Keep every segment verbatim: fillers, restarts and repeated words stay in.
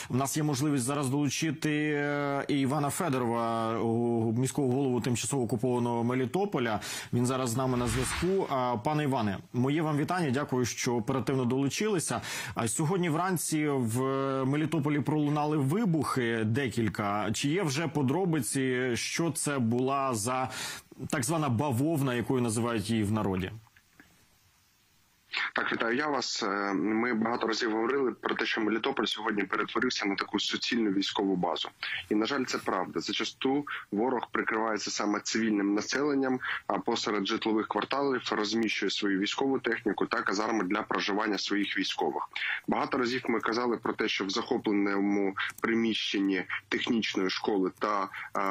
У нас є можливість зараз долучити і Івана Федорова, міського голову тимчасово окупованого Мелітополя. Він зараз з нами на зв'язку. Пане Іване, моє вам вітання. Дякую, що оперативно долучилися. Сьогодні вранці в Мелітополі пролунали вибухи декілька. Чи є вже подробиці, що це була за так звана бавовна, якою називають її в народі? Так, вітаю я вас. Ми багато разів говорили про те, що Мелітополь сьогодні перетворився на таку суцільну військову базу. І, на жаль, це правда. Зачасту ворог прикривається саме цивільним населенням, а посеред житлових кварталів розміщує свою військову техніку та казарми для проживання своїх військових. Багато разів ми казали про те, що в захопленому приміщенні технічної школи та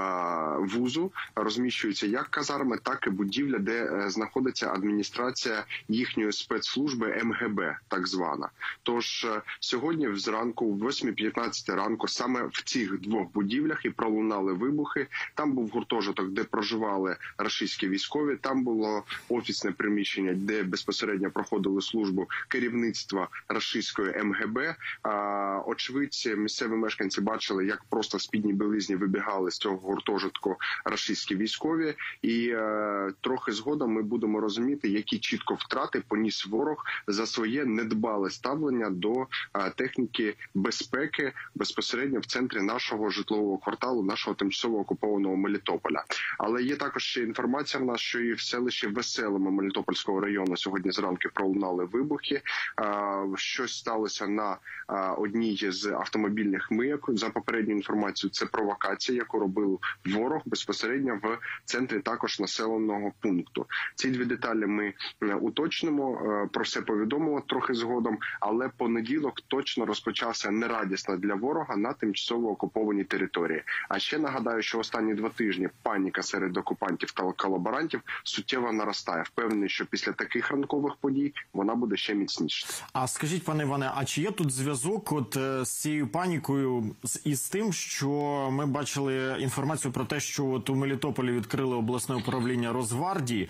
а, вузу розміщуються як казарми, так і будівля, де знаходиться адміністрація їхньої спецслужби, служби ем ге бе, так звана. Тож сьогодні зранку, в восьмій п'ятнадцять ранку, саме в цих двох будівлях і пролунали вибухи. Там був гуртожиток, де проживали рашистські військові, там було офісне приміщення, де безпосередньо проходили службу керівництва рашистської ем ге бе. А, очевидці, місцеві мешканці бачили, як просто в спідній білизні вибігали з цього гуртожитку рашистські військові. І е, трохи згодом ми будемо розуміти, які чітко втрати поніс ворог за своє недбале ставлення до а, техніки безпеки безпосередньо в центрі нашого житлового кварталу, нашого тимчасово окупованого Мелітополя. Але є також ще інформація в нас, що і в селищі Веселому Мелітопольського району сьогодні зранку пролунали вибухи. А, щось сталося на а, одній з автомобільних мийок. За попередньою інформацією, це провокація, яку робив ворог безпосередньо в центрі також населеного пункту. Ці дві деталі ми уточнимо. Про все повідомило трохи згодом, але понеділок точно розпочався нерадісно для ворога на тимчасово окупованій території. А ще нагадаю, що останні два тижні паніка серед окупантів та колаборантів суттєво наростає. Впевнений, що після таких ранкових подій вона буде ще міцніше. А скажіть, пане Іване, а чи є тут зв'язок от з цією панікою і з тим, що ми бачили інформацію про те, що от у Мелітополі відкрили обласне управління Росгвардії?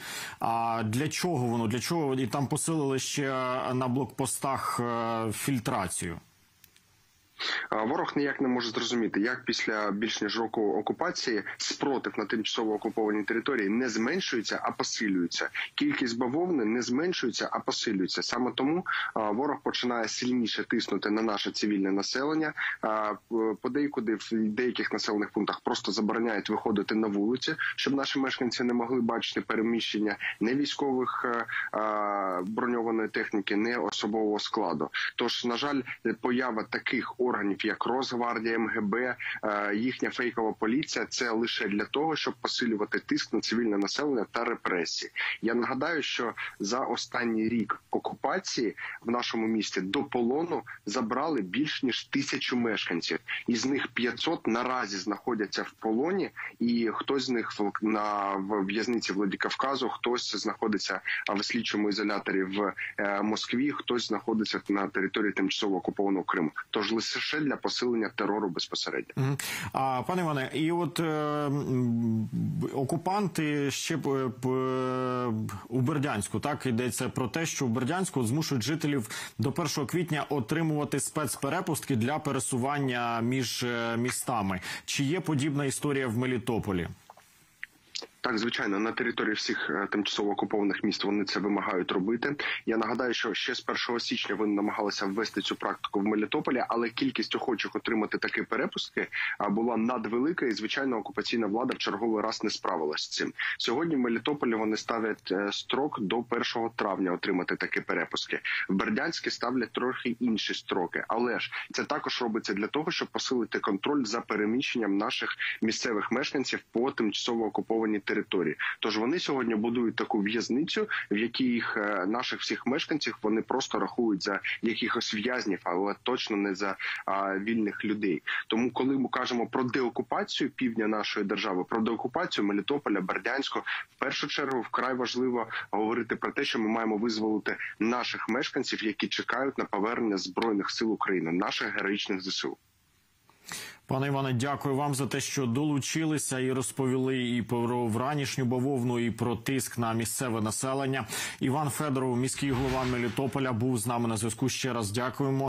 А для чого воно? Для чого і там посилили ще на блокпостах фільтрацію? Ворог ніяк не може зрозуміти, як після більш ніж року окупації спротив на тимчасово окупованій території не зменшується, а посилюється. Кількість бавовни не зменшується, а посилюється. Саме тому ворог починає сильніше тиснути на наше цивільне населення. Подейкуди в деяких населених пунктах просто забороняють виходити на вулиці, щоб наші мешканці не могли бачити переміщення не військових броньованої техніки, не особового складу. Тож, на жаль, поява таких органів, як Росгвардія, ем ге бе, їхня фейкова поліція – це лише для того, щоб посилювати тиск на цивільне населення та репресії. Я нагадаю, що за останній рік окупації в нашому місті до полону забрали більш ніж тисячу мешканців. Із них п'ятсот наразі знаходяться в полоні, і хтось з них на в'язниці Владикавказу, хтось знаходиться в слідчому ізоляторі в Москві, хтось знаходиться на території тимчасово окупованого Криму. Тож лише для посилення терору безпосередньо. Mm. А, пане Іване, і от е, окупанти ще б, б, у Бердянську, так, йдеться про те, що в Бердянську змушують жителів до першого квітня отримувати спецперепустки для пересування між містами. Чи є подібна історія в Мелітополі? Так, звичайно, на території всіх тимчасово окупованих міст вони це вимагають робити. Я нагадаю, що ще з першого січня вони намагалися ввести цю практику в Мелітополі, але кількість охочих отримати такі перепустки була надвелика, і, звичайно, окупаційна влада в черговий раз не справилася з цим. Сьогодні в Мелітополі вони ставлять строк до першого травня отримати такі перепустки. В Бердянську ставлять трохи інші строки, але ж це також робиться для того, щоб посилити контроль за переміщенням наших місцевих мешканців по тимчасово окупованій території. Території. Тож вони сьогодні будують таку в'язницю, в якій наших всіх мешканців вони просто рахують за якихось в'язнів, але точно не за а, вільних людей. Тому, коли ми кажемо про деокупацію півдня нашої держави, про деокупацію Мелітополя, Бердянського, в першу чергу вкрай важливо говорити про те, що ми маємо визволити наших мешканців, які чекають на повернення Збройних сил України, наших героїчних зе се у. Пане Іване, дякую вам за те, що долучилися і розповіли і про вранішню бавовну, і про тиск на місцеве населення. Іван Федоров, міський голова Мелітополя, був з нами на зв'язку. Ще раз дякуємо.